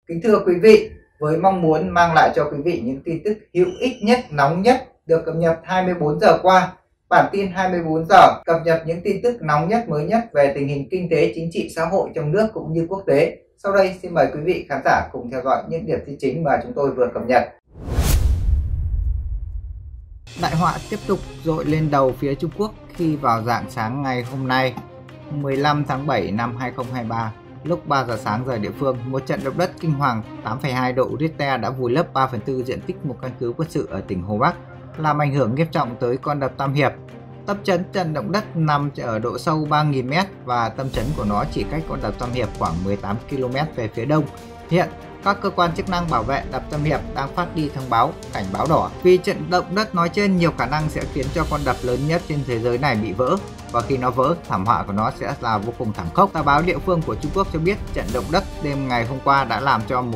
Kính thưa quý vị, với mong muốn mang lại cho quý vị những tin tức hữu ích nhất, nóng nhất được cập nhật 24 giờ qua, bản tin 24 giờ cập nhật những tin tức nóng nhất, mới nhất về tình hình kinh tế, chính trị, xã hội trong nước cũng như quốc tế. Sau đây xin mời quý vị khán giả cùng theo dõi những điểm tin chính mà chúng tôi vừa cập nhật. Đại họa tiếp tục dội lên đầu phía Trung Quốc khi vào rạng sáng ngày hôm nay 15 tháng 7 năm 2023, lúc 3 giờ sáng giờ địa phương, một trận động đất kinh hoàng 8,2 độ Richter đã vùi lấp 3/4 diện tích một căn cứ quân sự ở tỉnh Hồ Bắc, làm ảnh hưởng nghiêm trọng tới con đập Tam Hiệp. Tâm chấn trận động đất nằm ở độ sâu 3.000 m và tâm chấn của nó chỉ cách con đập Tam Hiệp khoảng 18 km về phía đông. Hiện, các cơ quan chức năng bảo vệ đập Tam Hiệp đang phát đi thông báo cảnh báo đỏ vì trận động đất nói trên nhiều khả năng sẽ khiến cho con đập lớn nhất trên thế giới này bị vỡ, và khi nó vỡ, thảm họa của nó sẽ là vô cùng thảm khốc. Tờ báo địa phương của Trung Quốc cho biết trận động đất đêm ngày hôm qua đã làm cho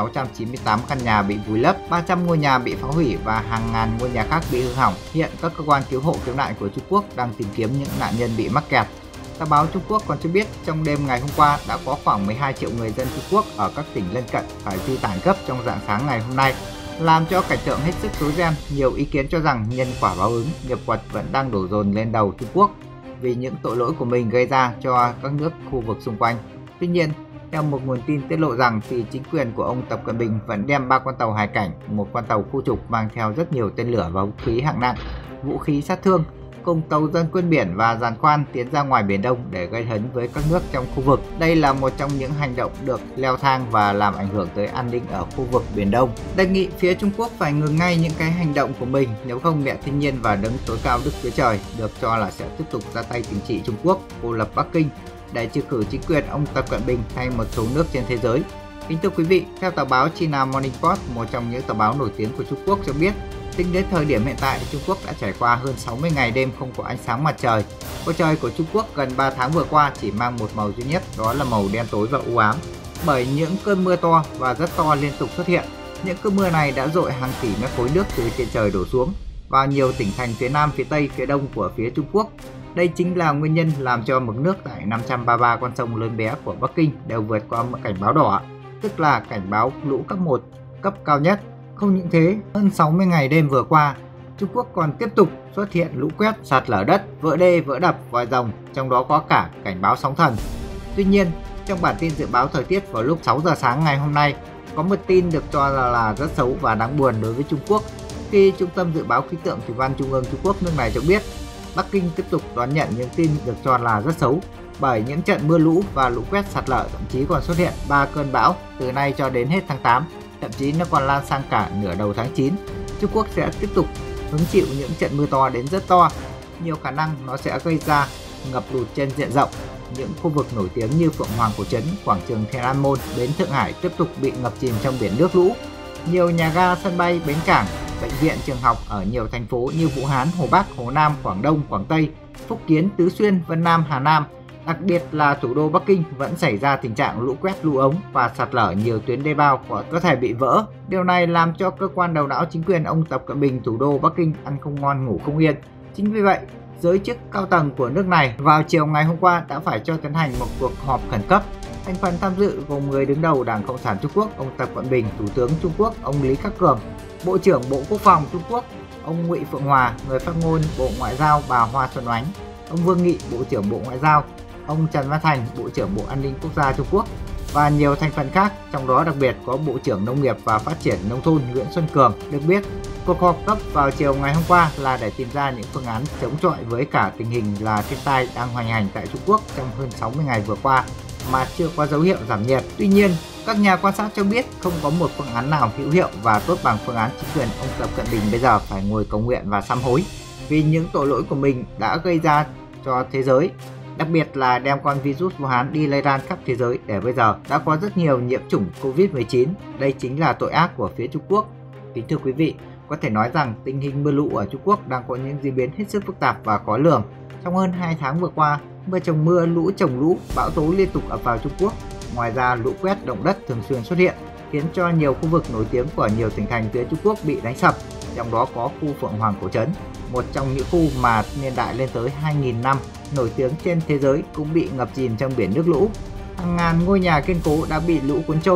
1.698 căn nhà bị vùi lấp, 300 ngôi nhà bị phá hủy và hàng ngàn ngôi nhà khác bị hư hỏng. Hiện các cơ quan cứu hộ cứu nạn của Trung Quốc đang tìm kiếm những nạn nhân bị mắc kẹt. Tờ báo Trung Quốc còn cho biết trong đêm ngày hôm qua đã có khoảng 12 triệu người dân Trung Quốc ở các tỉnh lân cận phải di tản gấp trong rạng sáng ngày hôm nay, làm cho cảnh tượng hết sức rối ren. Nhiều ý kiến cho rằng nhân quả báo ứng, nghiệp quật vẫn đang đổ dồn lên đầu Trung Quốc vì những tội lỗi của mình gây ra cho các nước khu vực xung quanh. Tuy nhiên, theo một nguồn tin tiết lộ rằng thì chính quyền của ông Tập Cận Bình vẫn đem 3 con tàu hải cảnh, một con tàu khu trục mang theo rất nhiều tên lửa và vũ khí hạng nặng, vũ khí sát thương, cùng tàu dân quân biển và giàn khoan tiến ra ngoài Biển Đông để gây hấn với các nước trong khu vực. Đây là một trong những hành động được leo thang và làm ảnh hưởng tới an ninh ở khu vực Biển Đông. Đề nghị phía Trung Quốc phải ngừng ngay những cái hành động của mình, nếu không mẹ thiên nhiên và đấng tối cao Đức Chúa Trời được cho là sẽ tiếp tục ra tay trừng trị Trung Quốc, cô lập Bắc Kinh để trừ khử chính quyền ông Tập Cận Bình hay một số nước trên thế giới. Kính thưa quý vị, theo tờ báo China Morning Post, một trong những tờ báo nổi tiếng của Trung Quốc cho biết, tính đến thời điểm hiện tại, Trung Quốc đã trải qua hơn 60 ngày đêm không có ánh sáng mặt trời. Bầu trời của Trung Quốc gần 3 tháng vừa qua chỉ mang một màu duy nhất, đó là màu đen tối và u ám, bởi những cơn mưa to và rất to liên tục xuất hiện. Những cơn mưa này đã dội hàng tỷ mét khối nước từ trên trời đổ xuống vào nhiều tỉnh thành phía Nam, phía Tây, phía Đông của phía Trung Quốc. Đây chính là nguyên nhân làm cho mực nước tại 533 con sông lớn bé của Bắc Kinh đều vượt qua một cảnh báo đỏ, tức là cảnh báo lũ cấp 1, cấp cao nhất. Không những thế, hơn 60 ngày đêm vừa qua, Trung Quốc còn tiếp tục xuất hiện lũ quét, sạt lở đất, vỡ đê, vỡ đập, vòi rồng, trong đó có cả cảnh báo sóng thần. Tuy nhiên, trong bản tin dự báo thời tiết vào lúc 6 giờ sáng ngày hôm nay, có một tin được cho là rất xấu và đáng buồn đối với Trung Quốc, khi Trung tâm Dự báo Khí tượng Thủy văn Trung ương Trung Quốc nước này cho biết Bắc Kinh tiếp tục đón nhận những tin được cho là rất xấu, bởi những trận mưa lũ và lũ quét sạt lở, thậm chí còn xuất hiện 3 cơn bão từ nay cho đến hết tháng 8. Thậm chí nó còn lan sang cả nửa đầu tháng 9. Trung Quốc sẽ tiếp tục hứng chịu những trận mưa to đến rất to. Nhiều khả năng nó sẽ gây ra ngập lụt trên diện rộng. Những khu vực nổi tiếng như Phượng Hoàng Cổ Trấn, quảng trường Thiên An Môn, bến Thượng Hải tiếp tục bị ngập chìm trong biển nước lũ. Nhiều nhà ga, sân bay, bến cảng, bệnh viện, trường học ở nhiều thành phố như Vũ Hán, Hồ Bắc, Hồ Nam, Quảng Đông, Quảng Tây, Phúc Kiến, Tứ Xuyên, Vân Nam, Hà Nam, đặc biệt là thủ đô Bắc Kinh vẫn xảy ra tình trạng lũ quét, lũ ống và sạt lở nhiều tuyến đê bao có thể bị vỡ. Điều này làm cho cơ quan đầu não chính quyền ông Tập Cận Bình thủ đô Bắc Kinh ăn không ngon ngủ không yên. Chính vì vậy, giới chức cao tầng của nước này vào chiều ngày hôm qua đã phải cho tiến hành một cuộc họp khẩn cấp. Thành phần tham dự gồm người đứng đầu Đảng Cộng sản Trung Quốc, ông Tập Cận Bình, Thủ tướng Trung Quốc, ông Lý Khắc Cường, Bộ trưởng Bộ Quốc phòng Trung Quốc, ông Ngụy Phượng Hòa, người phát ngôn Bộ Ngoại giao bà Hoa Xuân Oánh, ông Vương Nghị, Bộ trưởng Bộ Ngoại giao, ông Trần Văn Thành, Bộ trưởng Bộ An ninh Quốc gia Trung Quốc và nhiều thành phần khác, trong đó đặc biệt có Bộ trưởng Nông nghiệp và Phát triển Nông thôn Nguyễn Xuân Cường. Được biết, cuộc họp cấp vào chiều ngày hôm qua là để tìm ra những phương án chống chọi với cả tình hình là thiên tai đang hoành hành tại Trung Quốc trong hơn 60 ngày vừa qua mà chưa có dấu hiệu giảm nhiệt. Tuy nhiên, các nhà quan sát cho biết không có một phương án nào hữu hiệu và tốt bằng phương án chính quyền ông Tập Cận Bình bây giờ phải ngồi cầu nguyện và sám hối vì những tội lỗi của mình đã gây ra cho thế giới, đặc biệt là đem con virus Vũ Hán đi lây lan khắp thế giới để bây giờ đã có rất nhiều nhiễm chủng Covid-19. Đây chính là tội ác của phía Trung Quốc. Kính thưa quý vị, có thể nói rằng tình hình mưa lũ ở Trung Quốc đang có những diễn biến hết sức phức tạp và khó lường. Trong hơn 2 tháng vừa qua, mưa trồng mưa, lũ trồng lũ, bão tố liên tục ập vào Trung Quốc. Ngoài ra, lũ quét, động đất thường xuyên xuất hiện, khiến cho nhiều khu vực nổi tiếng của nhiều tỉnh thành phía Trung Quốc bị đánh sập, trong đó có khu Phượng Hoàng Cổ Trấn, một trong những khu mà niên đại lên tới 2.000 năm, nổi tiếng trên thế giới cũng bị ngập chìm trong biển nước lũ. Hàng ngàn ngôi nhà kiên cố đã bị lũ cuốn trôi,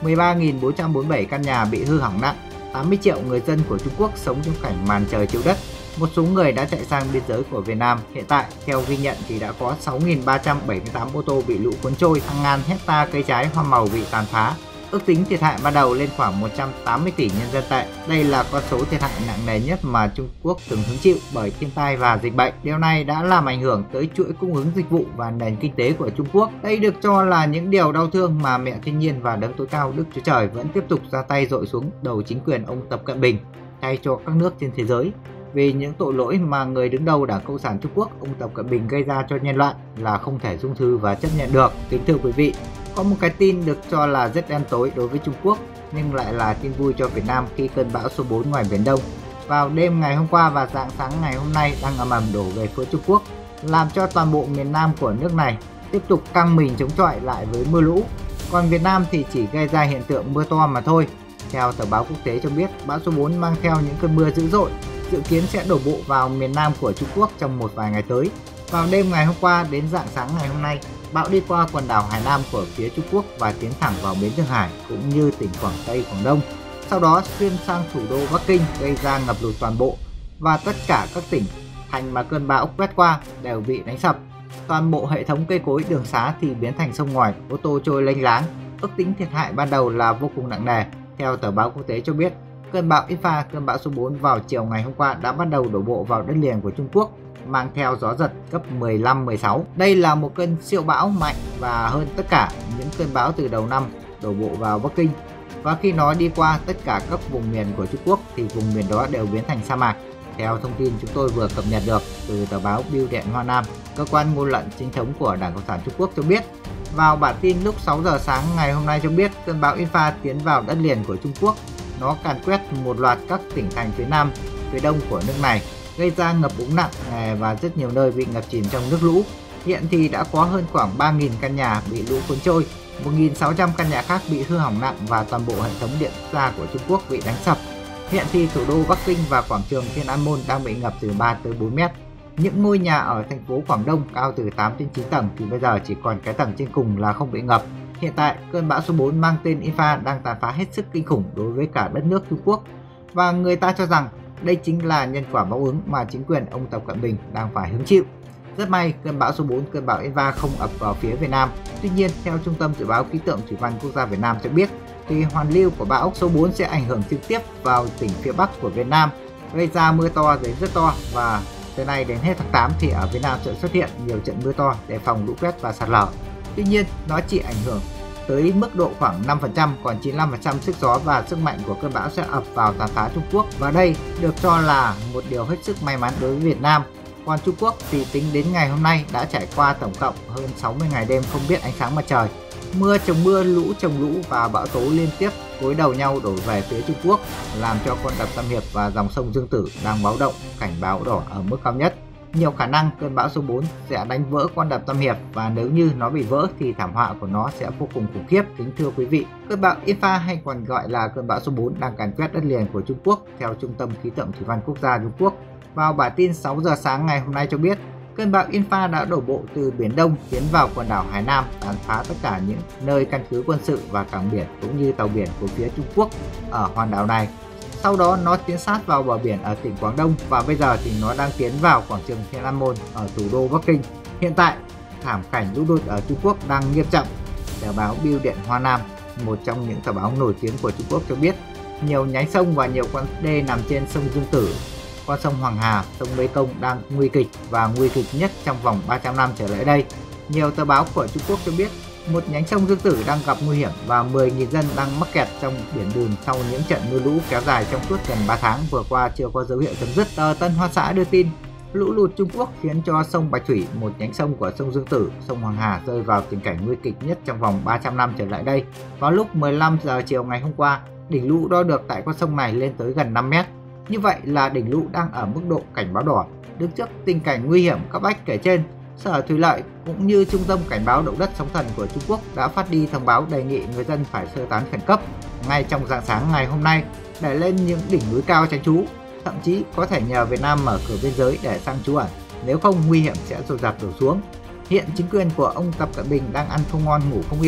13.447 căn nhà bị hư hỏng nặng, 80 triệu người dân của Trung Quốc sống trong cảnh màn trời chiếu đất. Một số người đã chạy sang biên giới của Việt Nam. Hiện tại, theo ghi nhận thì đã có 6.378 ô tô bị lũ cuốn trôi, hàng ngàn hecta cây trái hoa màu bị tàn phá. Ước tính thiệt hại ban đầu lên khoảng 180 tỷ nhân dân tệ. Đây là con số thiệt hại nặng nề nhất mà Trung Quốc từng hứng chịu bởi thiên tai và dịch bệnh. Điều này đã làm ảnh hưởng tới chuỗi cung ứng dịch vụ và nền kinh tế của Trung Quốc. Đây được cho là những điều đau thương mà mẹ thiên nhiên và đấng tối cao Đức Chúa Trời vẫn tiếp tục ra tay dội xuống đầu chính quyền ông Tập Cận Bình, thay cho các nước trên thế giới. Vì những tội lỗi mà người đứng đầu Đảng Cộng sản Trung Quốc, ông Tập Cận Bình gây ra cho nhân loại là không thể dung thứ và chấp nhận được. Kính thưa quý vị, có một cái tin được cho là rất đen tối đối với Trung Quốc nhưng lại là tin vui cho Việt Nam khi cơn bão số 4 ngoài Biển Đông vào đêm ngày hôm qua và rạng sáng ngày hôm nay đang ầm ầm đổ về phía Trung Quốc, làm cho toàn bộ miền Nam của nước này tiếp tục căng mình chống chọi lại với mưa lũ. Còn Việt Nam thì chỉ gây ra hiện tượng mưa to mà thôi. Theo tờ báo quốc tế cho biết, bão số 4 mang theo những cơn mưa dữ dội, dự kiến sẽ đổ bộ vào miền Nam của Trung Quốc trong một vài ngày tới. Vào đêm ngày hôm qua đến rạng sáng ngày hôm nay, bão đi qua quần đảo Hải Nam của phía Trung Quốc và tiến thẳng vào bến Thượng Hải cũng như tỉnh Quảng Tây, Quảng Đông. Sau đó xuyên sang thủ đô Bắc Kinh gây ra ngập lụt toàn bộ và tất cả các tỉnh thành mà cơn bão quét qua đều bị đánh sập. Toàn bộ hệ thống cây cối đường xá thì biến thành sông ngòi, ô tô trôi lênh láng. Ước tính thiệt hại ban đầu là vô cùng nặng nề. Theo tờ báo quốc tế cho biết, cơn bão Impha, cơn bão số 4 vào chiều ngày hôm qua đã bắt đầu đổ bộ vào đất liền của Trung Quốc, mang theo gió giật cấp 15-16. Đây là một cơn siêu bão mạnh và hơn tất cả những cơn bão từ đầu năm đổ bộ vào Bắc Kinh. Và khi nó đi qua tất cả các vùng miền của Trung Quốc thì vùng miền đó đều biến thành sa mạc. Theo thông tin chúng tôi vừa cập nhật được từ tờ báo Bưu điện Hoa Nam, cơ quan ngôn luận chính thống của Đảng Cộng sản Trung Quốc cho biết, vào bản tin lúc 6 giờ sáng ngày hôm nay cho biết cơn bão Impha tiến vào đất liền của Trung Quốc. Nó càn quét một loạt các tỉnh thành phía Nam, phía Đông của nước này, gây ra ngập úng nặng và rất nhiều nơi bị ngập chìm trong nước lũ. Hiện thì đã có hơn khoảng 3.000 căn nhà bị lũ cuốn trôi, 1.600 căn nhà khác bị hư hỏng nặng và toàn bộ hệ thống điện quốc gia của Trung Quốc bị đánh sập. Hiện thì thủ đô Bắc Kinh và quảng trường Thiên An Môn đang bị ngập từ 3 tới 4 mét. Những ngôi nhà ở thành phố Quảng Đông cao từ 8 đến 9 tầng thì bây giờ chỉ còn cái tầng trên cùng là không bị ngập. Hiện tại, cơn bão số 4 mang tên Impha đang tàn phá hết sức kinh khủng đối với cả đất nước Trung Quốc. Và người ta cho rằng đây chính là nhân quả báo ứng mà chính quyền ông Tập Cận Bình đang phải hứng chịu. Rất may, cơn bão số 4, cơn bão Impha không ập vào phía Việt Nam. Tuy nhiên, theo Trung tâm Dự báo Khí tượng Thủy văn Quốc gia Việt Nam cho biết, thì hoàn lưu của bão số 4 sẽ ảnh hưởng trực tiếp vào tỉnh phía Bắc của Việt Nam, gây ra mưa to đến rất to và từ nay đến hết tháng 8 thì ở Việt Nam sẽ xuất hiện nhiều trận mưa to để phòng lũ quét và sạt lở. Tuy nhiên, nó chỉ ảnh hưởng tới mức độ khoảng 5%, còn 95% sức gió và sức mạnh của cơn bão sẽ ập vào tàn phá Trung Quốc. Và đây được cho là một điều hết sức may mắn đối với Việt Nam. Còn Trung Quốc thì tính đến ngày hôm nay đã trải qua tổng cộng hơn 60 ngày đêm không biết ánh sáng mặt trời. Mưa chồng mưa, lũ chồng lũ và bão tố liên tiếp gối đầu nhau đổ về phía Trung Quốc, làm cho con đập Tam Hiệp và dòng sông Dương Tử đang báo động, cảnh báo đỏ ở mức cao nhất. Nhiều khả năng cơn bão số 4 sẽ đánh vỡ con đập Tam Hiệp và nếu như nó bị vỡ thì thảm họa của nó sẽ vô cùng khủng khiếp. Kính thưa quý vị, cơn bão Impha hay còn gọi là cơn bão số 4 đang càn quét đất liền của Trung Quốc. Theo Trung tâm Khí tượng Thủy văn Quốc gia Trung Quốc, vào bản tin 6 giờ sáng ngày hôm nay cho biết, cơn bão Impha đã đổ bộ từ Biển Đông tiến vào quần đảo Hải Nam, tàn phá tất cả những nơi căn cứ quân sự và cảng biển cũng như tàu biển của phía Trung Quốc ở hòn đảo này. Sau đó nó tiến sát vào bờ biển ở tỉnh Quảng Đông và bây giờ thì nó đang tiến vào quảng trường Thiên An Môn ở thủ đô Bắc Kinh. Hiện tại, thảm cảnh lũ lụt ở Trung Quốc đang nghiêm trọng. Tờ báo Bưu điện Hoa Nam, một trong những tờ báo nổi tiếng của Trung Quốc cho biết, nhiều nhánh sông và nhiều con đê nằm trên sông Dương Tử, con sông Hoàng Hà, sông Mê Công đang nguy kịch và nguy kịch nhất trong vòng 300 năm trở lại đây. Nhiều tờ báo của Trung Quốc cho biết, một nhánh sông Dương Tử đang gặp nguy hiểm và 10.000 dân đang mắc kẹt trong biển bùn sau những trận mưa lũ kéo dài trong suốt gần 3 tháng vừa qua chưa có dấu hiệu chấm dứt. Tờ Tân Hoa Xã đưa tin, lũ lụt Trung Quốc khiến cho sông Bạch Thủy, một nhánh sông của sông Dương Tử, sông Hoàng Hà rơi vào tình cảnh nguy kịch nhất trong vòng 300 năm trở lại đây. Vào lúc 15 giờ chiều ngày hôm qua, đỉnh lũ đo được tại con sông này lên tới gần 5 mét. Như vậy là đỉnh lũ đang ở mức độ cảnh báo đỏ. Đứng trước tình cảnh nguy hiểm cấp bách kể trên, Sở Thủy lợi cũng như Trung tâm Cảnh báo động đất sóng thần của Trung Quốc đã phát đi thông báo đề nghị người dân phải sơ tán khẩn cấp ngay trong rạng sáng ngày hôm nay để lên những đỉnh núi cao tránh trú, thậm chí có thể nhờ Việt Nam mở cửa biên giới để sang trú ẩn, nếu không nguy hiểm sẽ dồn dập đổ xuống. Hiện chính quyền của ông Tập Cận Bình đang ăn không ngon ngủ không yên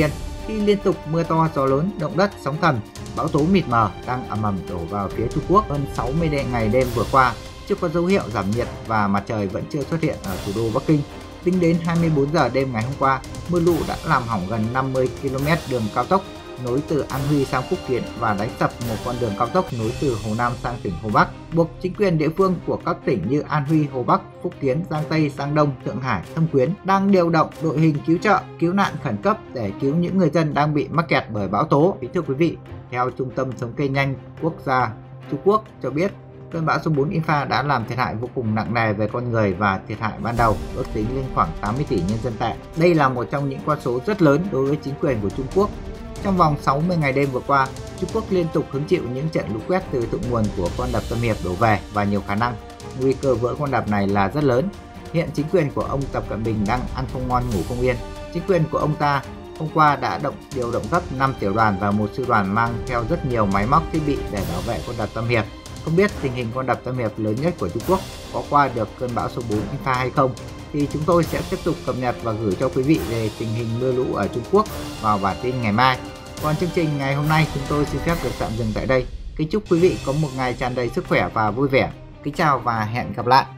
khi liên tục mưa to, gió lớn, động đất, sóng thần, bão tố mịt mờ đang ầm ầm đổ vào phía Trung Quốc hơn 60 ngày đêm vừa qua, chưa có dấu hiệu giảm nhiệt và mặt trời vẫn chưa xuất hiện ở thủ đô Bắc Kinh. Tính đến 24 giờ đêm ngày hôm qua, mưa lũ đã làm hỏng gần 50 km đường cao tốc nối từ An Huy sang Phúc Kiến và đánh sập một con đường cao tốc nối từ Hồ Nam sang tỉnh Hồ Bắc, buộc chính quyền địa phương của các tỉnh như An Huy, Hồ Bắc, Phúc Kiến, Giang Tây, Giang Đông, Thượng Hải, Thâm Quyến đang điều động đội hình cứu trợ, cứu nạn khẩn cấp để cứu những người dân đang bị mắc kẹt bởi bão tố. Thưa quý vị, theo Trung tâm Thống kê nhanh quốc gia Trung Quốc cho biết, cơn bão số 4 Infa đã làm thiệt hại vô cùng nặng nề về con người và thiệt hại ban đầu ước tính lên khoảng 80 tỷ nhân dân tệ. Đây là một trong những con số rất lớn đối với chính quyền của Trung Quốc. Trong vòng 60 ngày đêm vừa qua, Trung Quốc liên tục hứng chịu những trận lũ quét từ thượng nguồn của con đập Tâm Hiệp đổ về và nhiều khả năng nguy cơ vỡ con đập này là rất lớn. Hiện chính quyền của ông Tập Cận Bình đang ăn không ngon ngủ không yên. Chính quyền của ông ta hôm qua đã điều động gấp 5 tiểu đoàn và một sư đoàn mang theo rất nhiều máy móc thiết bị để bảo vệ con đập Tâm Hiệp. Không biết tình hình con đập Tâm Hiệp lớn nhất của Trung Quốc có qua được cơn bão số 4 Infa hay không, thì chúng tôi sẽ tiếp tục cập nhật và gửi cho quý vị về tình hình mưa lũ ở Trung Quốc vào bản tin ngày mai. Còn chương trình ngày hôm nay chúng tôi xin phép được tạm dừng tại đây. Kính chúc quý vị có một ngày tràn đầy sức khỏe và vui vẻ. Kính chào và hẹn gặp lại.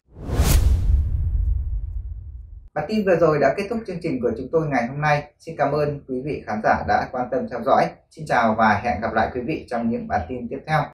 Bản tin vừa rồi đã kết thúc chương trình của chúng tôi ngày hôm nay. Xin cảm ơn quý vị khán giả đã quan tâm theo dõi. Xin chào và hẹn gặp lại quý vị trong những bản tin tiếp theo.